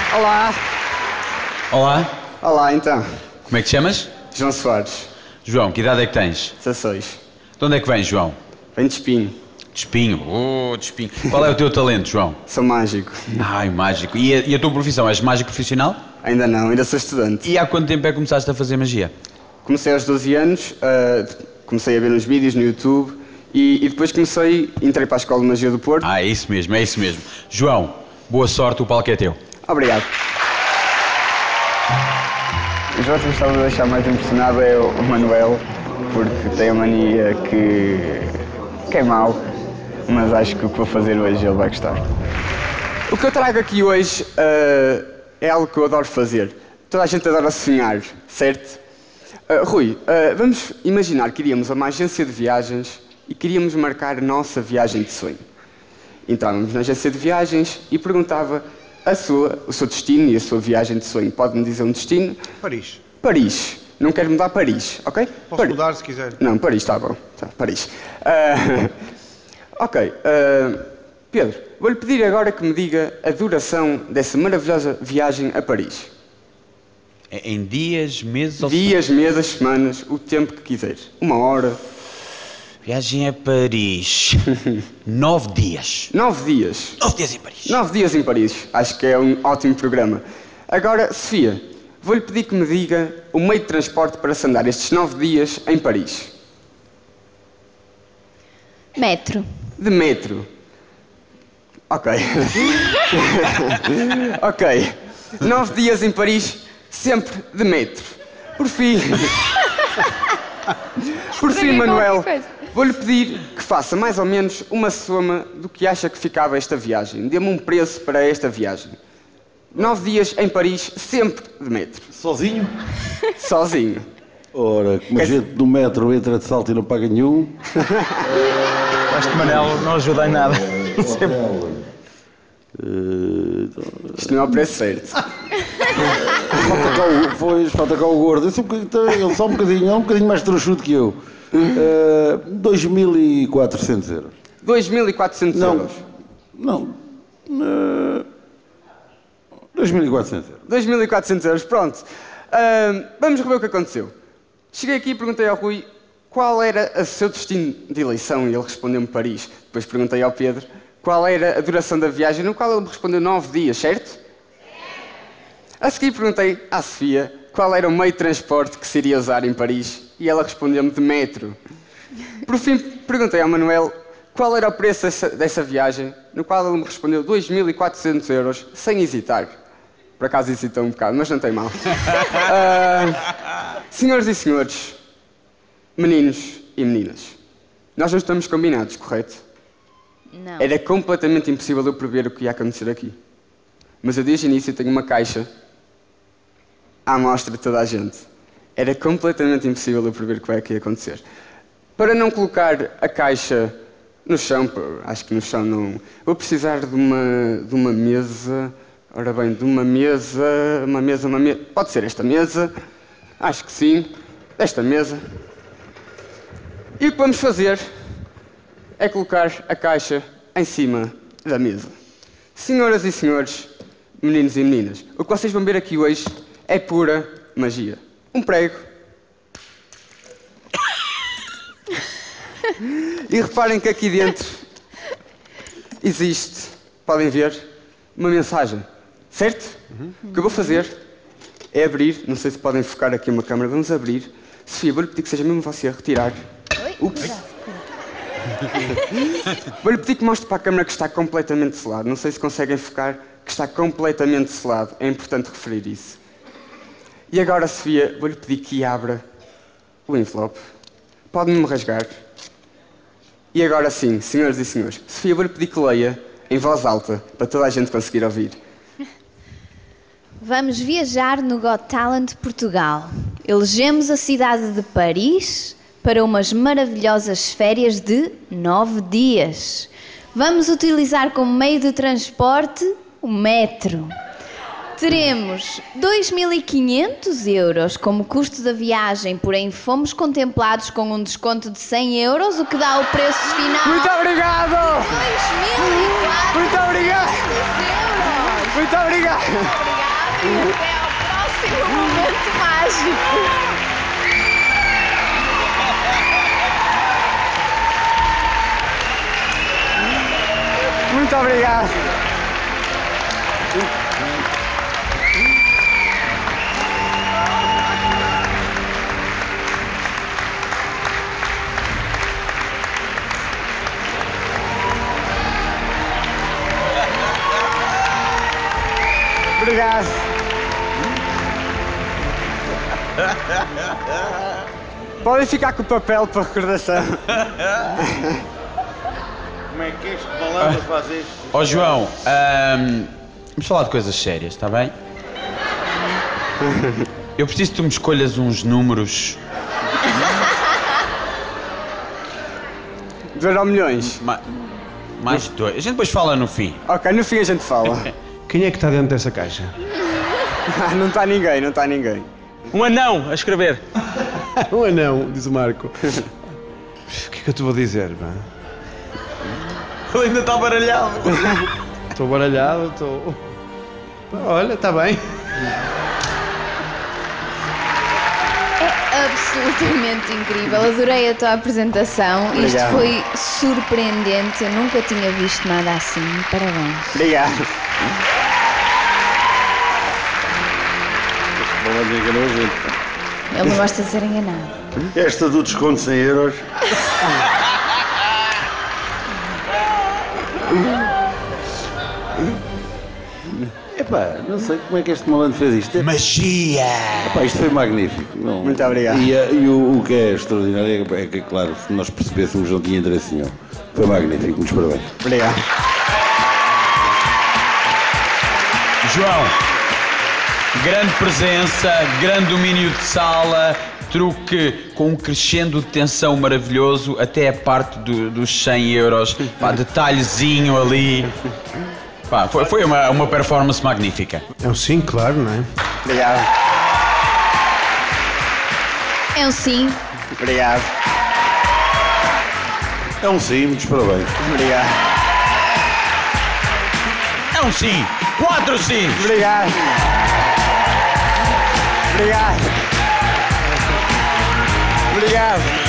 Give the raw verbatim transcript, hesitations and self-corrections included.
Olá. Olá. Olá, então. Como é que te chamas? João Soares. João, que idade é que tens? dezasseis. De onde é que vens, João? Venho de Espinho. De Espinho. Oh, de Espinho. Qual é o teu talento, João? Sou mágico. Ai, mágico. E a, e a tua profissão? És mágico profissional? Ainda não, ainda sou estudante. E há quanto tempo é que começaste a fazer magia? Comecei aos doze anos, uh, comecei a ver uns vídeos no YouTube e, e depois comecei, entrei para a Escola de Magia do Porto. Ah, é isso mesmo, é isso mesmo. João, boa sorte, o palco é teu. Obrigado. O João que me estava a deixar mais impressionado é o Manuel, porque tem a mania que, que é mau, mas acho que o que vou fazer hoje ele vai gostar. O que eu trago aqui hoje uh, é algo que eu adoro fazer. Toda a gente adora sonhar, certo? Uh, Rui, uh, vamos imaginar que iríamos a uma agência de viagens e queríamos marcar a nossa viagem de sonho. Entrávamos na agência de viagens e perguntava a sua, o seu destino e a sua viagem de sonho. Pode-me dizer um destino? Paris. Paris. Não quero mudar Paris, ok? Posso Pari... mudar se quiser. Não, Paris está bom. Tá, Paris. Uh, ok. Uh, Pedro, vou-lhe pedir agora que me diga a duração dessa maravilhosa viagem a Paris. Em dias, meses ou... Dias, meses, semanas, o tempo que quiser. Uma hora. Viagem a Paris. Nove dias. Nove dias. Nove dias em Paris. Nove dias em Paris. Acho que é um ótimo programa. Agora, Sofia, vou-lhe pedir que me diga o meio de transporte para se andar estes nove dias em Paris. Metro. De metro. Ok. Ok. Nove dias em Paris, sempre de metro. Por fim... Por fim, Manuel, vou-lhe pedir que faça mais ou menos uma soma do que acha que ficava esta viagem. Dê-me um preço para esta viagem. Nove dias em Paris, sempre de metro. Sozinho? Sozinho. Ora, como a gente do metro entra de salto e não paga nenhum. Este Manel não ajuda em nada. Isto não é o preço certo. Falta cá o, pois, falta cá o gordo. Esse é um bocadinho, ele só um bocadinho, é um bocadinho mais trouxudo que eu. Uh, dois mil e quatrocentos euros. dois mil e quatrocentos euros? Não. Uh, dois mil e quatrocentos euros. dois mil e quatrocentos euros, pronto. Uh, vamos rever o que aconteceu. Cheguei aqui e perguntei ao Rui qual era o seu destino de eleição e ele respondeu-me Paris. Depois perguntei ao Pedro qual era a duração da viagem, no qual ele me respondeu nove dias, certo? A seguir perguntei à Sofia qual era o meio de transporte que se iria usar em Paris e ela respondeu-me de metro. Por fim, perguntei ao Manuel qual era o preço dessa, dessa viagem, no qual ele me respondeu dois mil e quatrocentos euros, sem hesitar. Por acaso hesitou um bocado, mas não tem mal. uh, senhoras e senhores, meninos e meninas, nós não estamos combinados, correto? Não. Era completamente impossível eu prever o que ia acontecer aqui. Mas eu desde o início tenho uma caixa à amostra de toda a gente. Era completamente impossível eu prever o que ia acontecer. Para não colocar a caixa no chão, acho que no chão não... Vou precisar de uma, de uma mesa... Ora bem, de uma mesa... Uma mesa, uma mesa... Pode ser esta mesa. Acho que sim. Esta mesa. E o que vamos fazer é colocar a caixa em cima da mesa. Senhoras e senhores, meninos e meninas, o que vocês vão ver aqui hoje é pura magia. Um prego. E reparem que aqui dentro existe, podem ver, uma mensagem. Certo? Uhum. O que eu vou fazer é abrir, não sei se podem focar aqui uma câmera, vamos abrir. Sofia, vou-lhe pedir que seja mesmo você a retirar. Oi? Ups. Vou-lhe pedir que mostre para a câmera que está completamente selado. Não sei se conseguem focar, que está completamente selado. É importante referir isso. E agora, Sofia, vou-lhe pedir que abra o envelope. Pode-me rasgar. E agora sim, senhoras e senhores, Sofia, vou-lhe pedir que leia em voz alta, para toda a gente conseguir ouvir. Vamos viajar no Got Talent Portugal. Elegemos a cidade de Paris para umas maravilhosas férias de nove dias. Vamos utilizar como meio de transporte o metro. Teremos dois mil e quinhentos euros como custo da viagem, porém fomos contemplados com um desconto de cem euros, o que dá o preço final... Muito obrigado! dois mil e quatrocentos Muito obrigado! euros! Muito obrigado! Muito obrigada. Até ao próximo momento mágico. Muito obrigado. Obrigado. Podem ficar com o papel para recordação. Como é que este malandro faz isto? Ó João, ahm, vamos falar de coisas sérias, está bem? Eu preciso que tu me escolhas uns números. De euro milhões. Ma mais dois. A gente depois fala no fim. Ok, no fim a gente fala. Quem é que está dentro dessa caixa? Não está ninguém, não está ninguém. Um anão a escrever. Um anão, diz o Marco. O que é que eu te vou dizer, pá? Ele ainda está baralhado. Estou baralhado, estou... Olha, está bem. É absolutamente incrível. Adorei a tua apresentação. Isto Obrigado. foi surpreendente. Eu nunca tinha visto nada assim. Parabéns. Obrigado. Malandro enganou a gente. Ele não gosta de ser enganado. Esta do desconto cem euros. Epá, não sei como é que este malandro fez isto. Magia! Epá, isto foi magnífico. Não. Muito obrigado. E, eh, e o, o que é extraordinário é que, claro, se nós percebêssemos, não tinha interesse nenhum. Foi magnífico, muitos parabéns. Obrigado. João, grande presença, grande domínio de sala, truque com um crescendo de tensão maravilhoso, até a parte do, dos cem euros, pá, detalhezinho ali. Pá, foi foi uma, uma performance magnífica. É um sim, claro, não é? Obrigado. É um sim. Obrigado. É um sim, muitos parabéns. Obrigado. É um sim! Quatro sims! Obrigado. Obrigado. Obrigado.